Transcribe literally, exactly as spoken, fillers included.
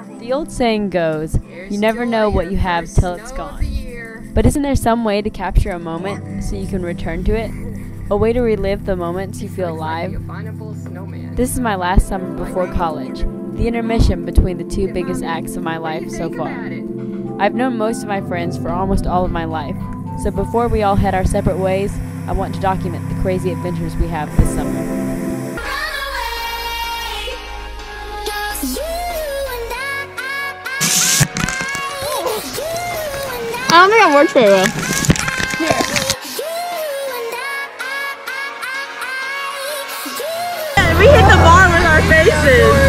The old saying goes, you never know what you have till it's gone. But isn't there some way to capture a moment so you can return to it? A way to relive the moments you feel alive? This is my last summer before college, the intermission between the two biggest acts of my life so far. I've known most of my friends for almost all of my life, so before we all head our separate ways, I want to document the crazy adventures we have this summer. I don't think it works very well. We hit the bar with our faces.